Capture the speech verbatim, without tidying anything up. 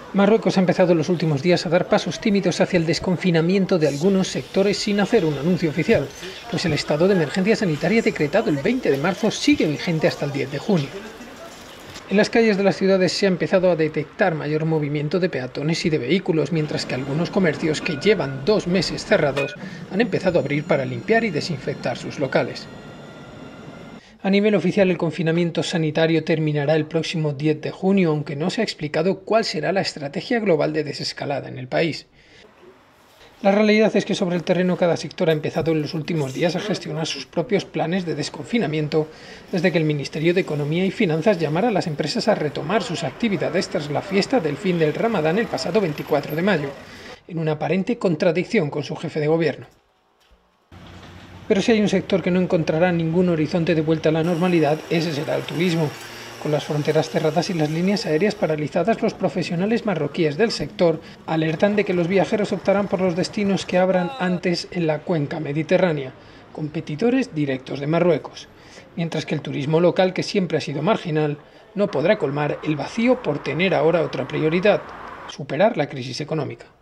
Marruecos ha empezado en los últimos días a dar pasos tímidos hacia el desconfinamiento de algunos sectores sin hacer un anuncio oficial, pues el estado de emergencia sanitaria decretado el veinte de marzo sigue vigente hasta el diez de junio. En las calles de las ciudades se ha empezado a detectar mayor movimiento de peatones y de vehículos, mientras que algunos comercios que llevan dos meses cerrados han empezado a abrir para limpiar y desinfectar sus locales. A nivel oficial, el confinamiento sanitario terminará el próximo diez de junio, aunque no se ha explicado cuál será la estrategia global de desescalada en el país. La realidad es que sobre el terreno cada sector ha empezado en los últimos días a gestionar sus propios planes de desconfinamiento, desde que el Ministerio de Economía y Finanzas llamara a las empresas a retomar sus actividades tras la fiesta del fin del Ramadán el pasado veinticuatro de mayo, en una aparente contradicción con su jefe de gobierno. Pero si hay un sector que no encontrará ningún horizonte de vuelta a la normalidad, ese será el turismo. Con las fronteras cerradas y las líneas aéreas paralizadas, los profesionales marroquíes del sector alertan de que los viajeros optarán por los destinos que abran antes en la cuenca mediterránea, competidores directos de Marruecos, mientras que el turismo local, que siempre ha sido marginal, no podrá colmar el vacío por tener ahora otra prioridad: superar la crisis económica.